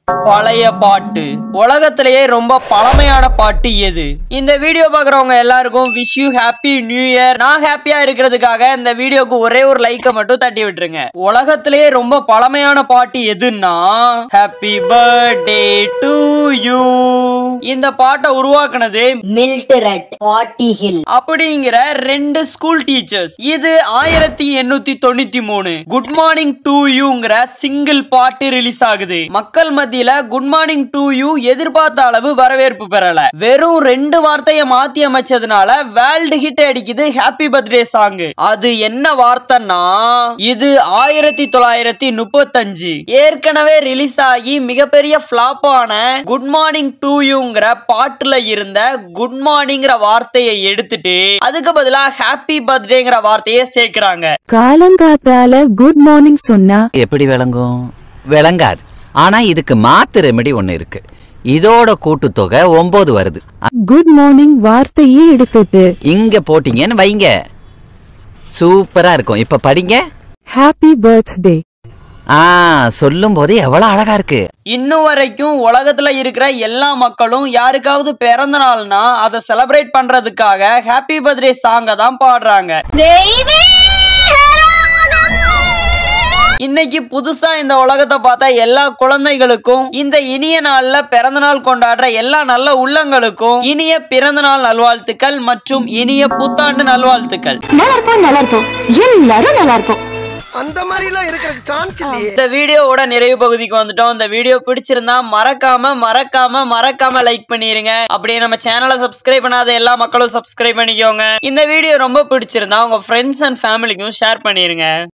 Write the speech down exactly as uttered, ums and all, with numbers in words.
பழைய பாட்டு உலகத்திலேயே ரொம்ப பழமையான பாட்டு எது? இந்த வீடியோ பாக்குறவங்க எல்லாருக்கும் wish you happy new year. நான் ஹாப்பியா இருக்கிறதுக்காக இந்த வீடியோக்கு ஒரே ஒரு லைக்கை மட்டும் தட்டி விட்டுருங்க. உலகத்திலேயே ரொம்ப பழமையான பாட்டு எதுன்னா ஹாப்பி பர்த்டே டு யூ. இந்த பாட்டை உருவாக்குனது மில்ட்ரட் பாட்டிஹில் அப்படிங்கிற ரெண்டு ஸ்கூல் டீச்சர்ஸ். இது ஆயிரத்தி எண்ணூத்தி தொண்ணூத்தி மூணு குட் மார்னிங் டு யூங்கிற சிங்கிள் பாட்டு ரிலீஸ் ஆகுது. மக்கள் மத்தியில குட் மார்னிங் டு யூ எதிர்பார்த்த அளவு வரவேற்பு பெறல. வெறும் ரெண்டு வார்த்தையை மாத்தி அமைச்சதுனால வேர்ல்டு ஹிட் அடிக்குது ஹாப்பி பர்த்டே சாங். அது என்ன வார்த்தைன்னா இது ஆயிரத்தி தொள்ளாயிரத்தி முப்பத்தஞ்சு ஏற்கனவே ரிலீஸ் ஆகி மிகப்பெரிய ஃபிளாப் ஆன குட் மார்னிங் டு யூங்கிற பாட்டுல இருந்த குட் மார்னிங்கிற வார்த்தையை எடுத்துட்டு அதுக்கு பதிலா ஹாப்பி பர்த்டேங்கிற வார்த்தையை சேர்க்கிறாங்க. காலங்காத்தால குட் மார்னிங் சொன்னா எப்படி விளங்கும்? விளங்காது. ஆனா இதுக்கு மாத்து ரெமெடி ஒண்ணு இருக்கு. இதோட கூட்டுத்தொகை ஒன்பது வருது. குட் மார்னிங் வார்த்தையே எடுத்துட்டு இங்க போட்டீங்கன்னு வைங்க, சூப்பரா இருக்கும். இப்ப படிங்க ஹாப்பி பர்த்டே. ஆ சொல்லும் போதே எவ்வளவு அழகா இருக்கு. இன்னும் வரைக்கும் உலகத்துல இருக்கிற எல்லா மக்களும் யாருக்காவது பிறந்த நாள்னா அதை செலிப்ரேட் பண்றதுக்காக ஹாப்பி பர்த்டே சாங்க தான் பாடுறாங்க. இன்னைக்கு புதுசா இந்த உலகத்தை பார்த்தா எல்லா குழந்தைகளுக்கும் இந்த இனிய நாள்ல பிறந்த நாள் கொண்டாடுற எல்லா நல்ல உள்ளங்களுக்கும் இனிய பிறந்த நாள் நல்வாழ்த்துக்கள் மற்றும் இனிய புத்தாண்டு நல்வாழ்த்துக்கள். நல்லா இருக்கும், நல்லா இருக்கும், எல்லாரும் நல்லா இருக்கும். அந்த மாதிரி எல்லாம் இருக்கிற சான்ஸ் இல்லையே. இந்த வீடியோவோட நிறைவு பகுதிக்கு வந்துட்டோம். இந்த வீடியோ பிடிச்சிருந்தா மறக்காம மறக்காம மறக்காம லைக் பண்ணிருங்க. அப்படியே நம்ம சேனலை சப்ஸ்கிரைப் பண்ணாத எல்லா மக்களும் சப்ஸ்கிரைப் பண்ணிக்கோங்க. இந்த வீடியோ ரொம்ப பிடிச்சிருந்தா உங்க ஃப்ரெண்ட்ஸ் அண்ட் ஃபேமிலிக்கும் ஷேர் பண்ணிருங்க.